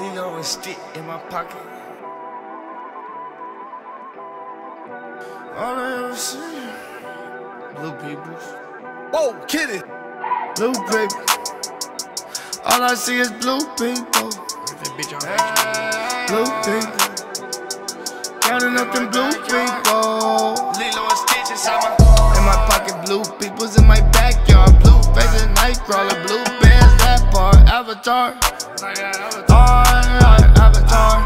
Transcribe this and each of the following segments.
Lilo and stick in my pocket. All I ever see, blue peoples. Whoa, kitty. Blue people. All I see is blue people. Blue people. Counting up them blue people. Lilo and Stitch inside in my pocket, blue peoples in my backyard. Blue faces, Nightcrawler, blue bands, that part. Avatar. Avatar.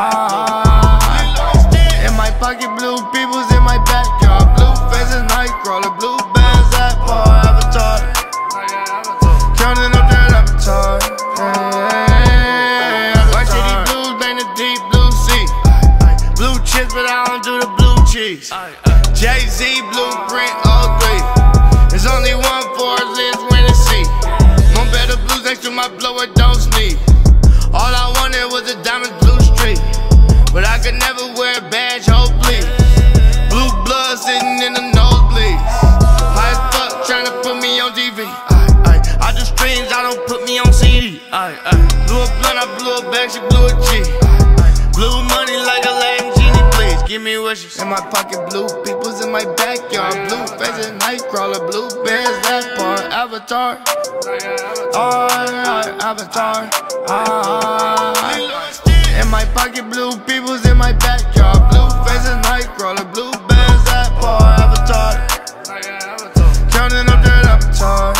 In my pocket, blue peoples in my backyard. Blue faces, Nightcrawler, blue bands, that part. Avatar. Counting up that avatar. White city blues, bang the deep blue sea. Blue chips, but I don't do the blue cheese. Jay-Z, blueprint, all three. There's only one for us, is when it's see. One better blues next to my blower, don't sneeze. All I wanted was a diamond blue streak, but I could never wear a badge, hold please. Blue blood sitting in the nosebleeds. High as fuck, tryna put me on TV. I do streams, I don't put me on CD. Blew a blunt, I blew a bag, she blew a G. Blue money like a Latin genie, please give me wishes. In my pocket, blue peoples in my backyard. Blue faces, Nightcrawler, blue bands, that part. Avatar. Avatar. In my pocket, blue peoples in my backyard. Blue faces, Nightcrawler, blue bands, that part. Avatar. Counting up that avatar.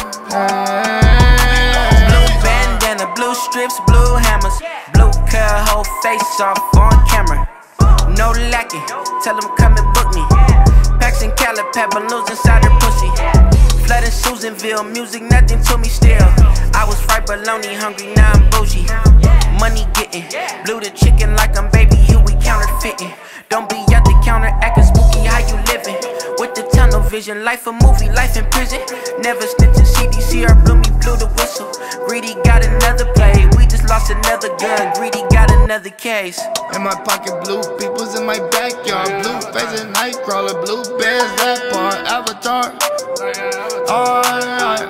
Blue bandana, blue strips, blue hammers. Blue cut, whole face off on camera. No lacking, tell them come and book me. Packs and Cali, balloons inside her pussy. Flooding Susanville, music nothing to me still. I was fried bologna, hungry, now I'm bougie. Money getting, blew the chicken like I'm Baby Huey counterfeiting. Don't be at the counter acting spooky, how you living? With the tunnel vision, life a movie, life in prison. Never snitching, CDCR blew me, blew the whistle. Greedy got another play, we just lost another gun. Greedy got another case. In my pocket, blue peoples in my backyard. Blue faces, Nightcrawler, blue bands, that part. Avatar.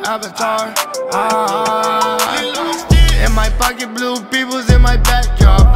Avatar. In my pocket, blue peoples in my backyard.